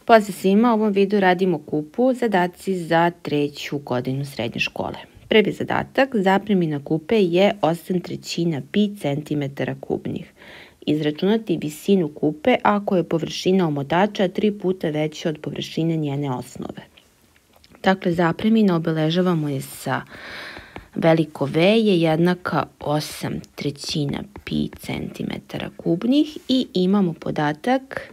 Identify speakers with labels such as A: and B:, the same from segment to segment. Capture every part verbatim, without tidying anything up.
A: Pozdrav svima, u ovom videu radimo kupu, zadaci za treću godinu srednje škole. Prvi zadatak, zapremina kupe je osam trećina pi centimetara kubnih. Izračunati visinu kupe ako je površina omotača tri puta veća od površine njene osnove. Dakle, zapremina obeležavamo je sa veliko V je jednaka osam trećina pi centimetara kubnih i imamo podatak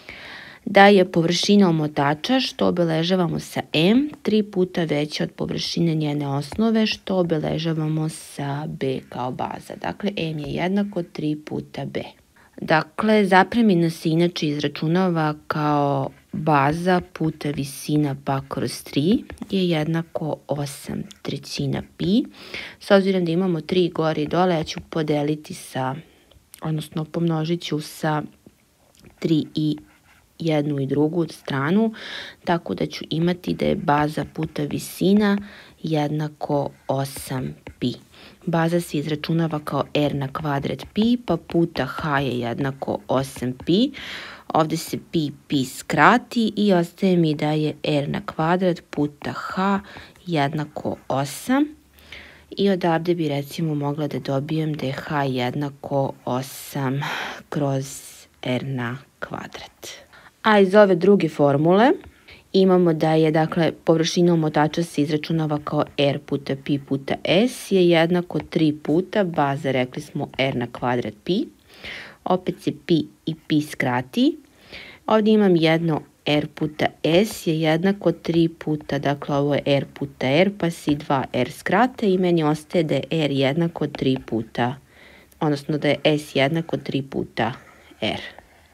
A: da je površina omotača, što obeležavamo sa M, tri puta veća od površine njene osnove, što obeležavamo sa B kao baza. Dakle, M je jednako tri puta B. Dakle, zapremina se inače izračunava kao baza puta visina pa kroz tri je jednako osam trećina pi. S obzirom da imamo tri gore i dole, ja ću podeliti sa, odnosno pomnožit ću sa tri i jednu i drugu stranu, tako da ću imati da je baza puta visina jednako osam pi. Baza se izračunava kao R na kvadrat pi, pa puta H je jednako osam pi. Ovde se pi, pi skrati i ostaje mi da je R na kvadrat puta H jednako osam. I odavde bi recimo mogla da dobijem da je H jednako osam kroz R na kvadrat. A iz ove druge formule imamo da je, dakle, površina omotača se izračunava kao R puta pi puta S je jednako tri puta, baza rekli smo R na kvadrat pi. Opet se pi i pi skrati. Ovdje imam jedno R puta S je jednako tri puta, dakle ovo je R puta R, pa se i dva R skrate i meni ostaje da je R jednako tri puta, odnosno da je S jednako tri puta R.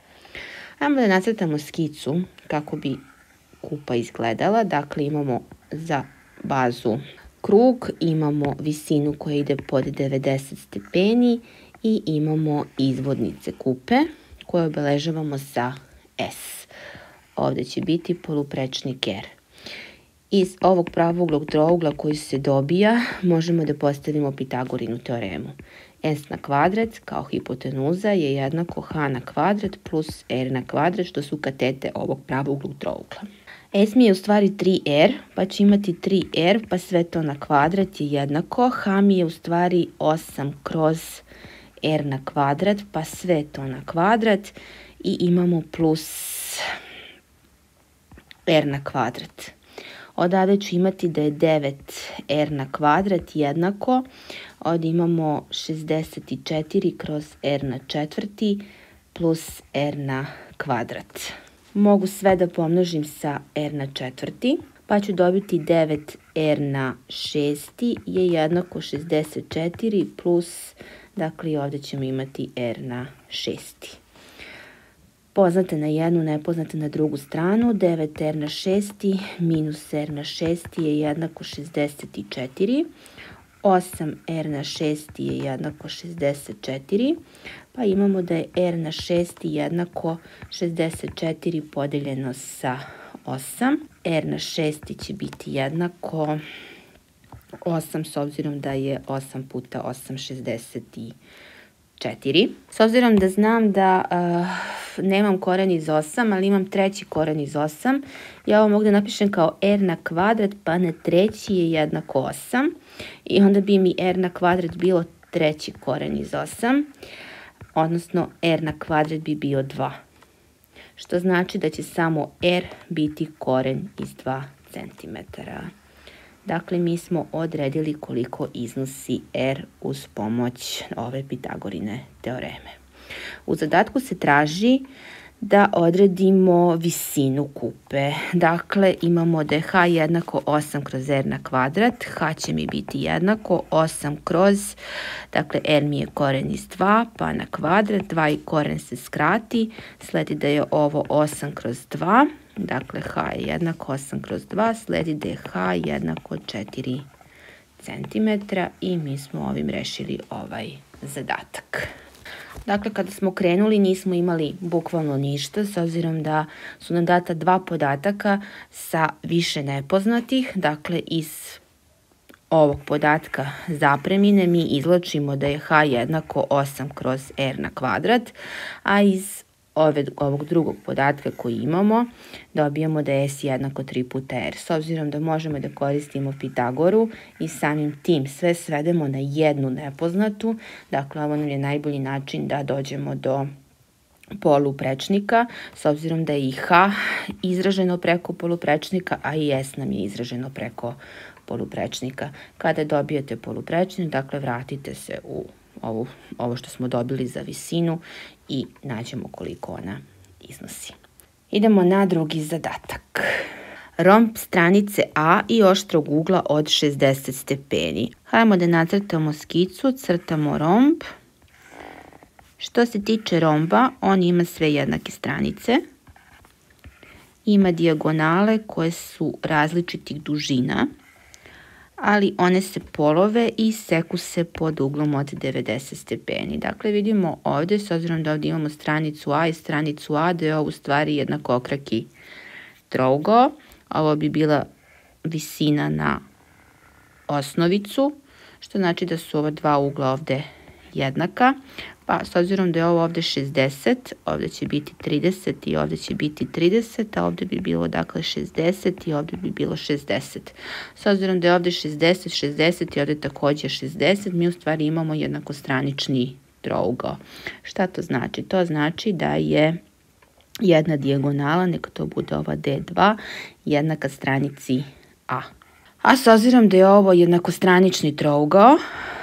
A: Ajmo da nacrtamo skicu kako bi kupa izgledala. Dakle, imamo za bazu krug, imamo visinu koja ide pod devedeset stepeni i imamo izvodnice kupe koje obeležavamo sa S. Ovde će biti poluprečnik R. Iz ovog pravouglog trougla koji se dobija možemo da postavimo Pitagorinu teoremu. S na kvadrat kao hipotenuza je jednako H na kvadrat plus R na kvadrat, što su katete ovog pravouglog trougla. S mi je u stvari tri R, pa ću imati tri R, pa sve to na kvadrat je jednako. H mi je u stvari osam kroz R na kvadrat, pa sve to na kvadrat i imamo plus R na kvadrat. Odavde ću imati da je devet R na kvadrat jednako. Ovdje imamo šezdeset četiri kroz R na četvrti plus R na kvadrat. Mogu sve da pomnožim sa R na četvrti, pa ću dobiti devet R na šesti je jednako šezdeset četiri plus, dakle ovdje ćemo imati R na šesti. Poznate na jednu, nepoznate na drugu stranu, devet R na šesti minus R na šesti je jednako šezdeset četiri. osam R na šesti je jednako šezdeset četiri, pa imamo da je R na šesti jednako šezdeset četiri podeljeno sa osam. R na šesti će biti jednako osam, s obzirom da je osam puta osam šezdeset četiri. S obzirom da znam da uh, nemam koren iz osam, ali imam treći koren iz osam, ja ovo mogu da napišem kao R na kvadrat, pa na treći je jednako osam. I onda bi mi R na kvadrat bilo treći koren iz osam, odnosno R na kvadrat bi bio dva. Što znači da će samo R biti koren iz dva centimetra. Dakle, mi smo odredili koliko iznosi R uz pomoć ove Pitagorine teoreme. U zadatku se traži da odredimo visinu kupe. Dakle, imamo da je H jednako osam kroz R na kvadrat. H će mi biti jednako osam kroz, dakle, R mi je koren iz dva, pa na kvadrat. dva i koren se skrati. Sledi da je ovo osam kroz dva. Dakle, H je jednako osam kroz dva. Sledi da je H jednako četiri centimetra i mi smo ovim rešili ovaj zadatak. Dakle, kada smo krenuli nismo imali bukvalno ništa, s obzirom da su nam data dva podataka sa više nepoznatih. Dakle, iz ovog podatka zapremine mi izlačimo da je H jednako osam kroz R na kvadrat, a iz ove, ovog drugog podatka koji imamo, dobijemo da je S jednako tri puta R. S obzirom da možemo da koristimo Pitagoru i samim tim sve svedemo na jednu nepoznatu, dakle ovo nam je najbolji način da dođemo do poluprečnika, s obzirom da je i H izraženo preko poluprečnika, a i S nam je izraženo preko poluprečnika. Kada dobijete poluprečnik, dakle vratite se u ovu, ovo što smo dobili za visinu i nađemo koliko ona iznosi. Idemo na drugi zadatak. Romb stranice A i oštrog ugla od šezdeset stepeni. Hajmo da nacrtamo skicu, crtamo romb. Što se tiče romba, on ima sve jednake stranice. Ima dijagonale koje su različitih dužina, ali one se polove i seku se pod uglom od devedeset stepeni. Dakle, vidimo ovdje, s obzirom da ovdje imamo stranicu A i stranicu A, da je ovo u stvari jednakokraki trougao. Ovo bi bila visina na osnovicu, što znači da su ova dva ugla ovdje jednaka. Pa s obzirom da je ovo ovdje šezdeset, ovdje će biti trideset i ovdje će biti trideset, a ovdje bi bilo dakle šezdeset i ovdje bi bilo šezdeset. S obzirom da je ovdje šezdeset, šezdeset i ovdje također šezdeset, mi u stvari imamo jednakostranični trougao. Šta to znači? To znači da je jedna dijagonala, neka to bude ova D dva, jednaka stranici A. A s obzirom da je ovo jednakostranični trougao,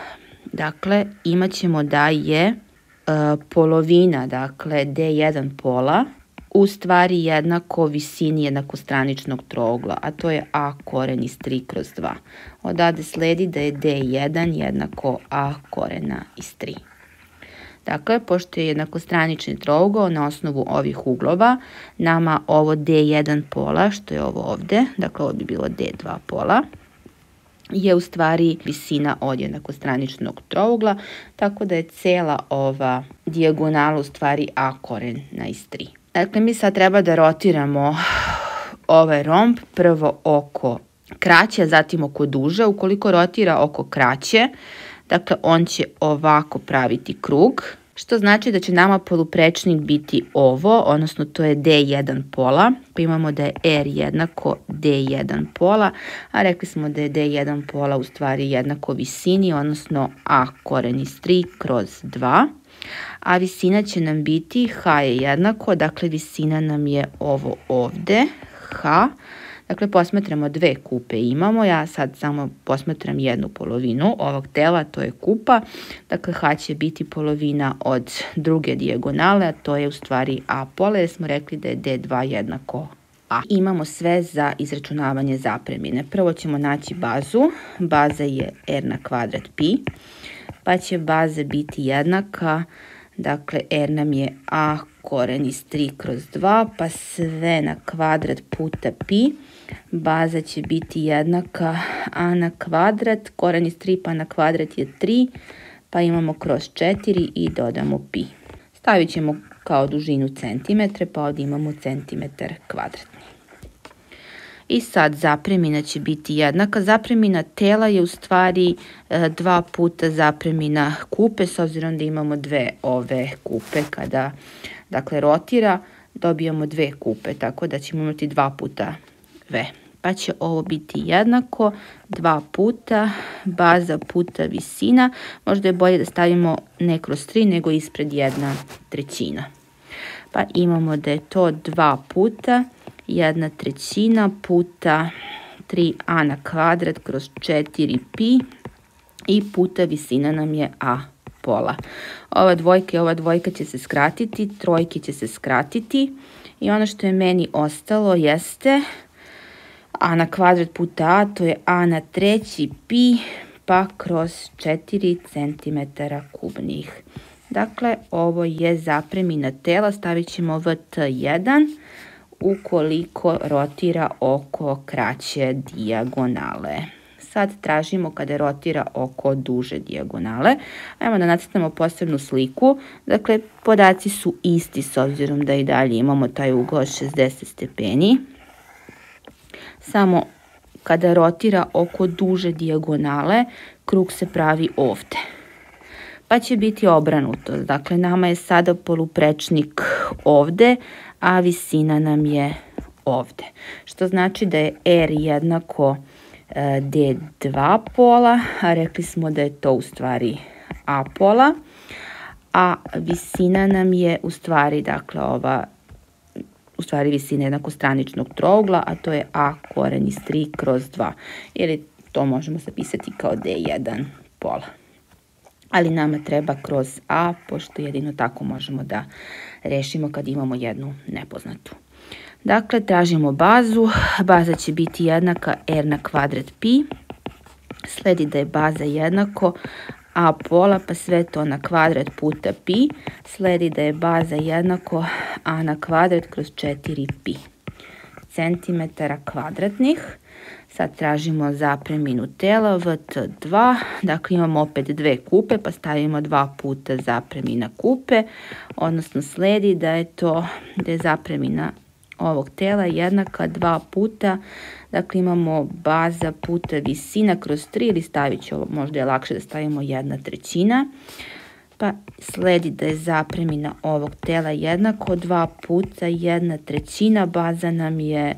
A: dakle imat ćemo da je polovina, dakle D jedan pola, u stvari jednako visini jednakostraničnog trougla, a to je A koren iz tri kroz dva. Odavde sledi da je D jedan jednako A korena iz tri. Dakle, pošto je jednakostranični trougao na osnovu ovih uglova, nama ovo D jedan pola, što je ovo ovdje, dakle ovo bi bilo D dva pola, je u stvari visina od jednakostraničnog trougla, tako da je cela ova dijagonala u stvari A korena iz tri. Dakle, mi sad treba da rotiramo ovaj romb, prvo oko kraće, a zatim oko duže. Ukoliko rotira oko kraće, dakle, on će ovako praviti krug, što znači da će nama poluprečnik biti ovo, odnosno to je D jedan pola, pa imamo da je R jednako D jedan pola, a rekli smo da je D jedan pola u stvari jednako visini, odnosno A koren iz tri kroz dva, a visina će nam biti H je jednako, dakle visina nam je ovo ovdje, H. Dakle, posmatramo dve kupe imamo, ja sad samo posmatram jednu polovinu ovog dela, to je kupa. Dakle, H će biti polovina od druge dijagonale, a to je u stvari A pola, jer smo rekli da je D dva jednako A. Imamo sve za izračunavanje zapremine. Prvo ćemo naći bazu, baza je R na kvadrat pi, pa će baza biti jednaka, dakle R nam je A koren iz tri kroz dva, pa sve na kvadrat puta pi. Baza će biti jednaka A na kvadrat, koren iz tri pa na kvadrat je tri, pa imamo kroz četiri i dodamo pi. Stavit ćemo kao dužinu centimetre, pa ovdje imamo centimetar kvadratni. I sad zapremina će biti jednaka. Zapremina tela je u stvari dva puta zapremina kupe, s obzirom da imamo dve ove kupe. Kada dakle rotira, dobijamo dve kupe, tako da ćemo imati dva puta V. Pa će ovo biti jednako dva puta baza puta visina. Možda je bolje da stavimo ne kroz tri, nego ispred jedna trećina. Pa imamo da je to dva puta jedna trećina puta tri a na kvadrat kroz četiri pi i puta visina nam je A pola. Ova dvojka i ova dvojka će se skratiti, trojke će se skratiti i ono što je meni ostalo jeste A na kvadrat puta A, to je A na treći pi, pa kroz četiri centimetra kubnih. Dakle, ovo je zapremina tela, stavit ćemo V T jedan ukoliko rotira oko kraće dijagonale. Sad tražimo kada rotira oko duže dijagonale. Ajmo da nacrtamo posebnu sliku. Dakle, podaci su isti s obzirom da i dalje imamo taj ugao od šezdeset stepeni. Samo kada rotira oko duže dijagonale, krug se pravi ovdje. pa će biti obranuto. Dakle, nama je sada poluprečnik ovde, a visina nam je ovde. Što znači da je R jednako D dva pola, a rekli smo da je to u stvari A pola, a visina nam je u stvari, dakle, ova, u stvari visina jednakostraničnog trougla, a to je A koren iz tri kroz dva, ili to možemo zapisati kao D jedan pola. Ali nama treba kroz A, pošto jedino tako možemo da rešimo kad imamo jednu nepoznatu. Dakle, tražimo bazu. Baza će biti jednaka R na kvadrat pi. Sledi da je baza jednako A pola, pa sve to na kvadrat puta pi. Sledi da je baza jednako A na kvadrat kroz četiri pi centimetara kvadratnih. Sad tražimo zapreminu tela V T dva, dakle imamo opet dve kupe, pa stavimo dva puta zapremina kupe, odnosno sledi da je to, da je zapremina ovog tela jednaka dva puta, dakle imamo baza puta visina kroz tri, ili stavit ću, možda je lakše da stavimo jedna trećina, pa sledi da je zapremina ovog tela jednako dva puta jedna trećina, baza nam je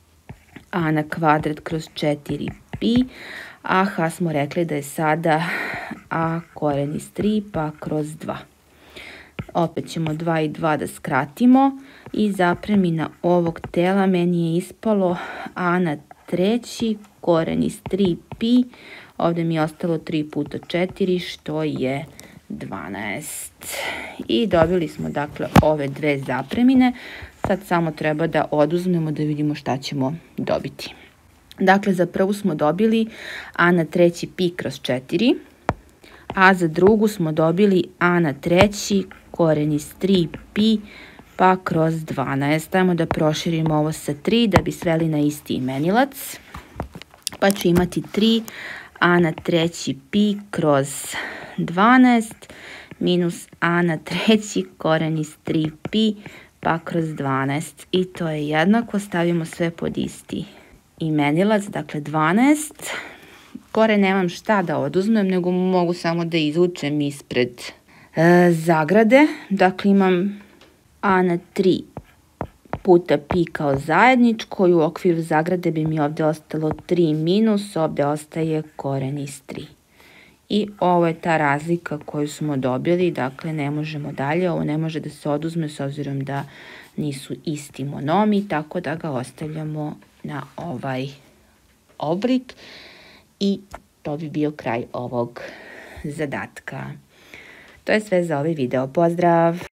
A: A na kvadrat kroz četiri pi, a H smo rekli da je sada A koren iz tri pa kroz dva. Opet ćemo dva i dva da skratimo i zapremina ovog tela meni je ispalo A na treći koren iz tri pi, ovde mi je ostalo tri puta četiri što je dvanaest. I dobili smo dakle ove dve zapremine. Sad samo treba da oduzmemo da vidimo šta ćemo dobiti. Dakle, za prvu smo dobili A na treći pi kroz četiri, a za drugu smo dobili A na treći koren iz tri pi pa kroz dvanaest. Ajmo da proširimo ovo sa tri da bi sveli na isti imenilac. Pa ću imati tri A na treći pi kroz dvanaest minus A na treći koren iz tri pi pa kroz dvanaest. I to je jednako, stavimo sve pod isti imenilac, dakle dvanaest. Gore nemam šta da oduzmem, nego mogu samo da izvučem ispred e, zagrade. Dakle, imam A na tri puta pi kao zajedničko i u okviru zagrade bi mi ovde ostalo tri minus, ovde ostaje koren iz tri. I ovo je ta razlika koju smo dobili, dakle ne možemo dalje, ovo ne može da se oduzme s obzirom da nisu isti monomi, tako da ga ostavljamo na ovaj oblik i to bi bio kraj ovog zadatka. To je sve za ovaj video. Pozdrav!